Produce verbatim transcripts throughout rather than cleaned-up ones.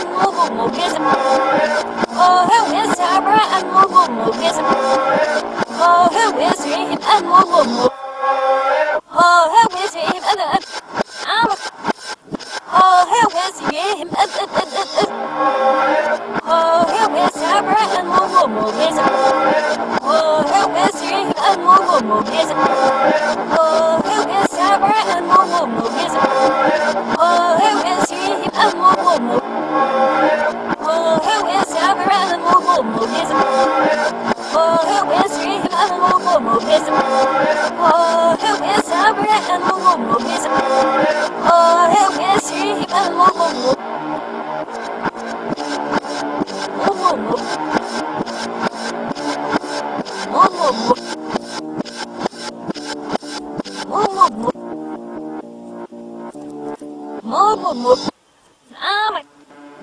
and Moogle Moogism. Oh, who is Sabra and Moogle Moogism? Oh, who is him and Moogle Moog? Oh, who is him and and I'm. Oh, who is him and and and and. Oh, who is Sabra and Moogle Moogism? Oh, who is him and Moogle Moogism? Oh, who is Sabra and Moogle Moogism? Oh, who is him and Moogle Moog? Oh, who is Sabra and Moogle Moogism? Oh, who is him and Moogle Moogism? Oh, who is Sabra and Moogle Moogism? Oh, who is him and Moogle Moog? Moogle Moog. Moogle Moog. Moogle Moog. Moogle Moog. Ah, my.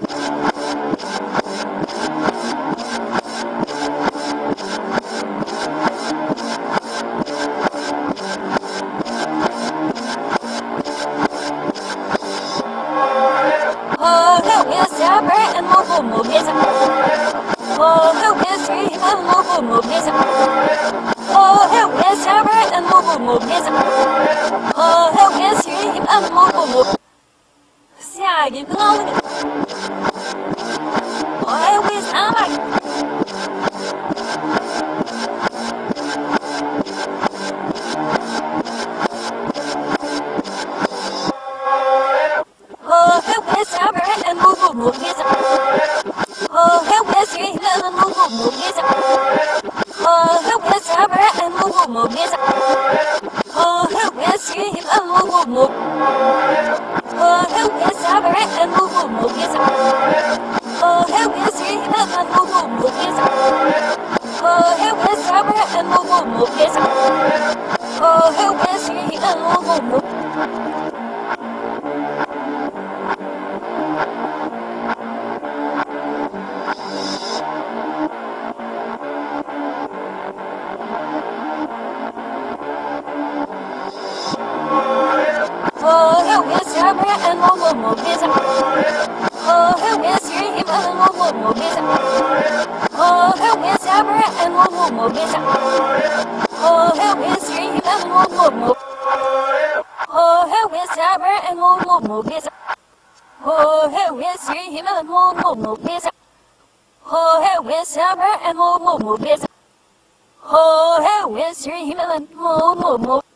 Oh, who is Sabra and Moogle Moogism? Oh, who is him and Moogle Moogism? Oh, who is Sabra and Moogle Moogism? Oh, who is him and Moogle Moog? Siya, yun ko nga ulit. Oh, who is Amag? Oh, who is Sabra and Moogle Moogism? Oh, who is him and Moogle Moogism? Oh, who is Sabra and Moogle Moogism? Oh, who is him and Moogle Moog? Oh, who is Sabra and Moogle Moogism? Oh, who is him and Moogle Moogism? Oh, who is Sabra and Moogle Moogism? Oh, who is him and Moogle Moog? Oh, who is Sabra and Moogle Moogism? Oh, who is him and Moogle Moogism? Oh, who is Sabra and Moogle Moogism? Oh, who is him and Moogle Moog? Oh, who is Sabra and Moogle Moogism? Oh, who is him and Moogle Moogism? Oh, who is Sabra and Moogle Moogism? Oh, who is him and Moogle Moog?